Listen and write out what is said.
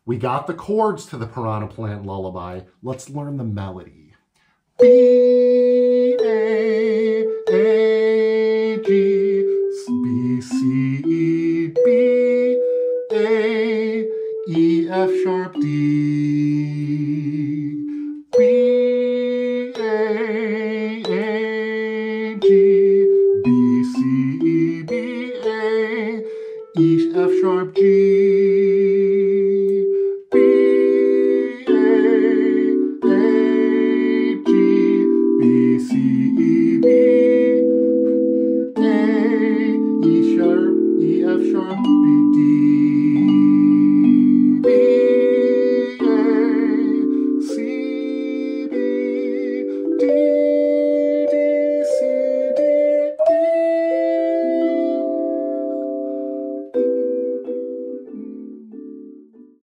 We got the chords to the Piranha Plant Lullaby. Let's learn the melody. B, A, G, B, C, E, B, A, E, F sharp, D.